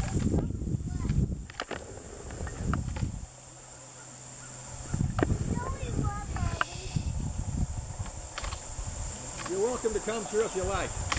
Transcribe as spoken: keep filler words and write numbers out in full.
You're welcome to come through if you like.